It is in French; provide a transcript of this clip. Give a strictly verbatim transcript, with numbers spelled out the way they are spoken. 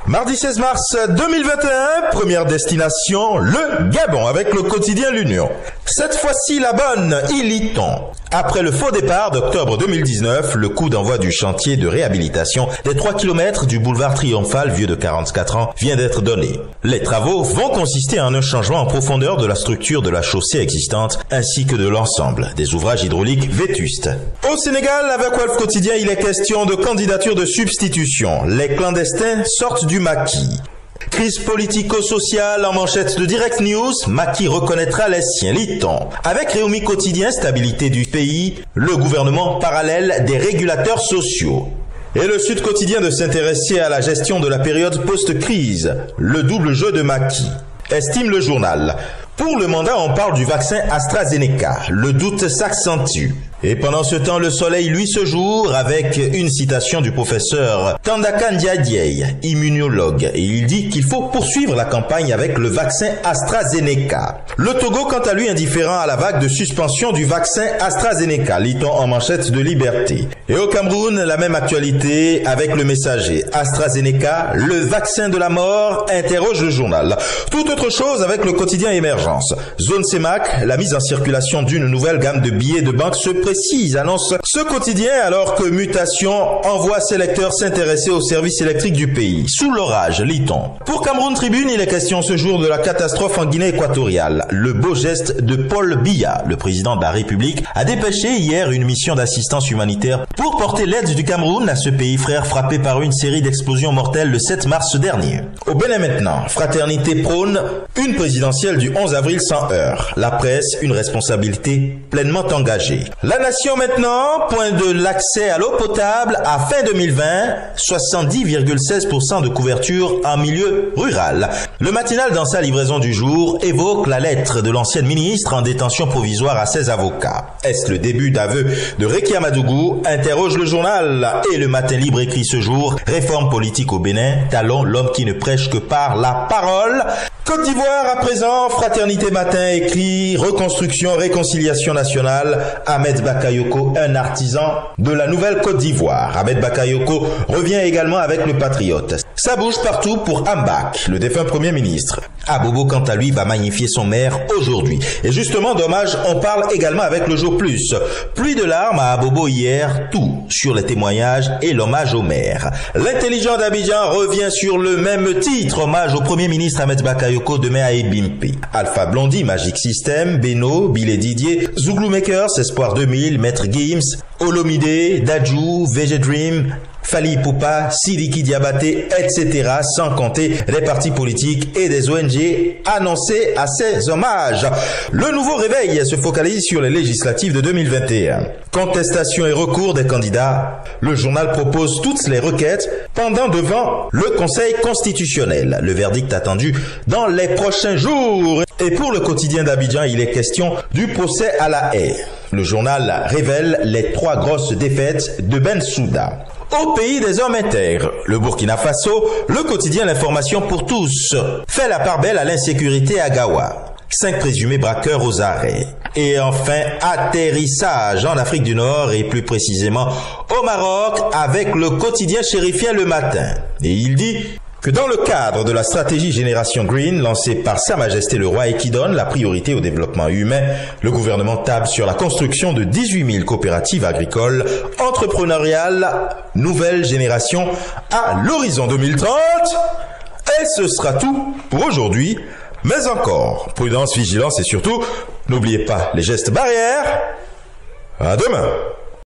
Mardi seize mars deux mille vingt et un, première destination, le Gabon avec le quotidien L'Union. Cette fois-ci la bonne, il y tombe. Après le faux départ d'octobre deux mille dix-neuf, le coup d'envoi du chantier de réhabilitation des trois kilomètres du boulevard Triomphal, vieux de quarante-quatre ans, vient d'être donné. Les travaux vont consister en un changement en profondeur de la structure de la chaussée existante ainsi que de l'ensemble des ouvrages hydrauliques vétustes. Au Sénégal, avec Walf Quotidien, il est question de candidature de substitution. Les clandestins sortent du maquis. Crise politico-sociale en manchette de Direct News, Macky reconnaîtra les siens, lit-on. Avec Réumi Quotidien, stabilité du pays, le gouvernement parallèle des régulateurs sociaux. Et le Sud Quotidien de s'intéresser à la gestion de la période post-crise, le double jeu de Macky. Estime le journal. Pour le mandat, on parle du vaccin AstraZeneca. Le doute s'accentue. Et pendant ce temps, le soleil, lui, se joue avec une citation du professeur Tandaka Ndiadieye, immunologue. Et il dit qu'il faut poursuivre la campagne avec le vaccin AstraZeneca. Le Togo, quant à lui, indifférent à la vague de suspension du vaccin AstraZeneca, lit-on en manchette de Liberté. Et au Cameroun, la même actualité avec le messager. AstraZeneca, le vaccin de la mort, interroge le journal. Tout autre chose avec le quotidien Émergence. Zone C E M A C, la mise en circulation d'une nouvelle gamme de billets de banque se précise, annonce ce quotidien, alors que Mutation envoie ses lecteurs s'intéresser aux services électriques du pays. Sous l'orage, lit-on. Pour Cameroun Tribune, il est question ce jour de la catastrophe en Guinée équatoriale. Le beau geste de Paul Biya, le président de la République, a dépêché hier une mission d'assistance humanitaire pour porter l'aide du Cameroun à ce pays frère frappé par une série d'explosions mortelles le sept mars dernier. Au Bénin maintenant, Fraternité prône une présidentielle du onze avril sans heurts. La presse, une responsabilité pleinement engagée. La Nation maintenant, point de l'accès à l'eau potable à fin deux mille vingt, soixante-dix virgule seize pour cent de couverture en milieu rural. Le matinal dans sa livraison du jour évoque la lettre de l'ancienne ministre en détention provisoire à ses avocats. Est-ce le début d'aveu de Réki Amadougou? Interroge le journal. Et le Matin Libre écrit ce jour, réforme politique au Bénin, talon l'homme qui ne prêche que par la parole. Côte d'Ivoire à présent, Fraternité Matin écrit reconstruction, réconciliation nationale. Ahmed Bakayoko, un artisan de la nouvelle Côte d'Ivoire. Ahmed Bakayoko revient également avec le Patriote. Ça bouge partout pour Ambak, le défunt Premier ministre. Abobo, quant à lui, va magnifier son maire aujourd'hui. Et justement, dommage, on parle également avec le Jour Plus. Pluie de larmes à Abobo hier, tout sur les témoignages et l'hommage au maire. L'intelligent d'Abidjan revient sur le même titre, hommage au Premier ministre Ahmed Bakayoko demain à Ebimpe. Alpha Blondie, Magic System, Beno, Billet Didier, Zouglou Makers, Espoir deux mille, Maître Gims, Olomide, Dajou, V G Dream, Fali Poupa, Sidiki Diabaté, et cetera, sans compter les partis politiques et des O N G annoncés à ces hommages. Le nouveau réveil se focalise sur les législatives de deux mille vingt et un. Contestation et recours des candidats. Le journal propose toutes les requêtes pendant devant le Conseil constitutionnel. Le verdict attendu dans les prochains jours. Et pour le quotidien d'Abidjan, il est question du procès à la haie. Le journal révèle les trois grosses défaites de Bensouda. Au pays des hommes intègres, le Burkina Faso, le quotidien L'Information pour tous fait la part belle à l'insécurité à Gawa. Cinq présumés braqueurs aux arrêts. Et enfin, atterrissage en Afrique du Nord et plus précisément au Maroc avec le quotidien chérifien Le Matin. Et il dit que dans le cadre de la stratégie Génération Green lancée par Sa Majesté le Roi et qui donne la priorité au développement humain, le gouvernement table sur la construction de dix-huit mille coopératives agricoles entrepreneuriales nouvelle génération à l'horizon deux mille trente. Et ce sera tout pour aujourd'hui. Mais encore, prudence, vigilance et surtout, n'oubliez pas les gestes barrières. À demain.